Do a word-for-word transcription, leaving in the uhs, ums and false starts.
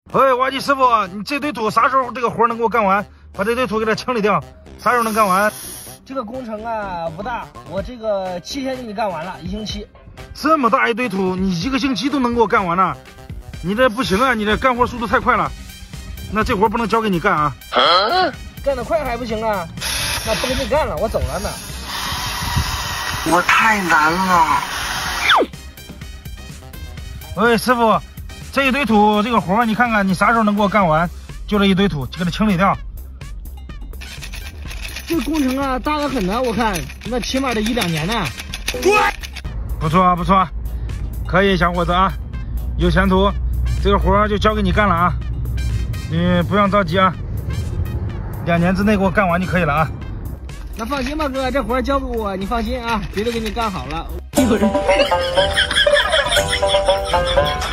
喂，挖机师傅，你这堆土啥时候这个活能给我干完？把这堆土给它清理掉，啥时候能干完？ 这个工程啊不大，我这个七天给你干完了，一星期。 这么大一堆土，你一个星期都能给我干完呢？你这不行啊，你这干活速度太快了。那这活不能交给你干啊！ 啊干得快还不行啊？那不跟你干了，我走了呢。 我太难了。 喂，师傅，这一堆土这个活你看看，你啥时候能给我干完？就这一堆土，就给它清理掉。 这个工程啊大得很呢，我看那起码得一两年呢。 不错不错，可以，小伙子啊，有前途。这个活就交给你干了啊，你不用着急啊，两年之内给我干完就可以了啊。 那放心吧，哥，这活交给我，你放心啊，绝对给你干好了。